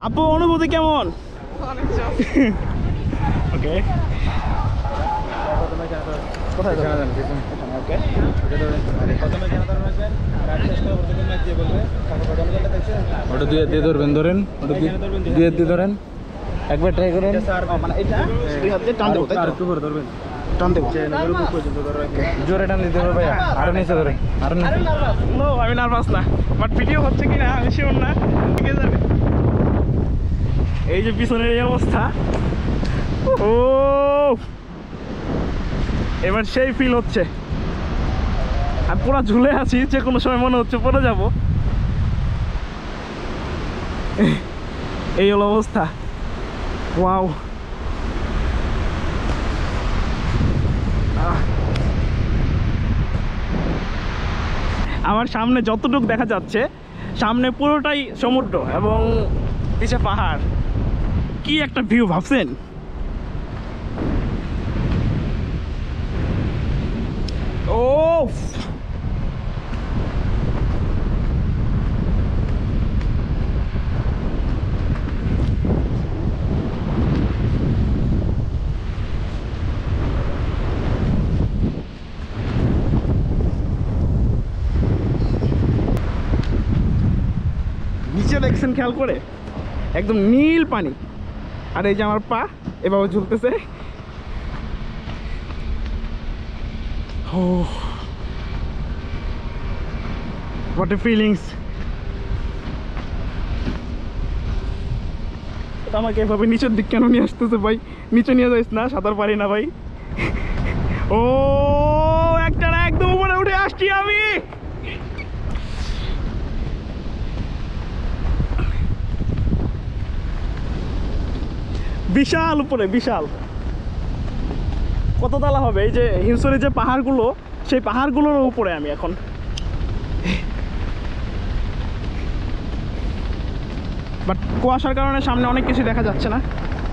আপু অনুভূতি কেমন? ওকে কোথায় যাবেন? ওকে ওটা দিয়ে ধরবেন, ধরেন ওটা দিয়ে ধরেন, একবার ট্রাই করেন। মানে এটা দুই হাত দিয়ে টান দেবো, তাই তো? একটু করে ধরবেন, টান দেবো, জোরে টান দিতে হবে ভাইয়া, আরো নিচে ধরেন, আরো নিচে। নো আমি নার্ভাস না, বাট ভিডিও হচ্ছে কিনা আমি শিওর না। ঠিক আছে, এই যে পিছনের এই অবস্থা, ও এবার সেই ফিল হচ্ছে। আমি পুরো ঝুলে আছি, যে কোনো সময় মনে হচ্ছে পড়ে যাব। এই হলো অবস্থা। ওয়াও, আমার সামনে যতটুকু দেখা যাচ্ছে, সামনে পুরোটাই সমুদ্র এবং পিছে পাহাড়। কি একটা ভিউ ভাবছেন? ও নিচে দেখছেন খেয়াল করে, একদম নীল পানি, আর এই যে আমার পা এভাবে ঝুলতেছে। ও হোয়াট এ ফিলিংস। আমাকে এভাবে নিচের দিক কেন নিয়ে আসতেছে ভাই? নিচে নিয়ে যাইস না, সাঁতার পারি না ভাই। ও একটা না, একদম উপরে উঠে আসছি আমি। বিশাল উপরে, বিশাল। কত তলা হবে? এই যে হিমসরের যে পাহাড়গুলো, সেই পাহাড়গুলোর উপরে আমি এখন। বাট কুয়াশার কারণে সামনে অনেক কিছু দেখা যাচ্ছে না।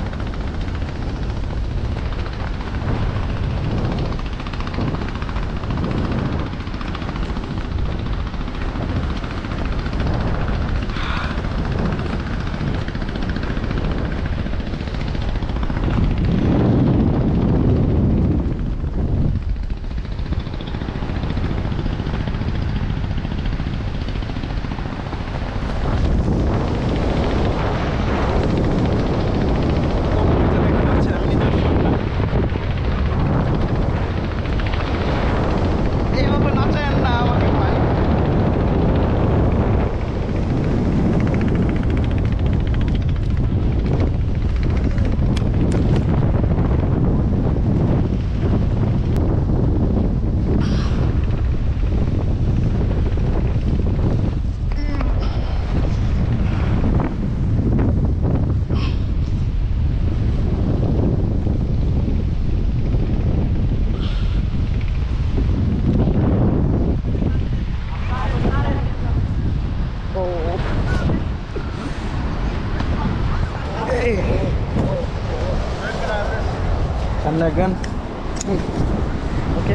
সামনে একজন। ওকে,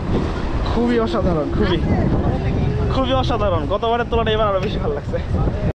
খুবই অসাধারণ, খুবই খুবই অসাধারণ। গতবারের তুলনায় এবার আরো বেশি ভালো লাগছে।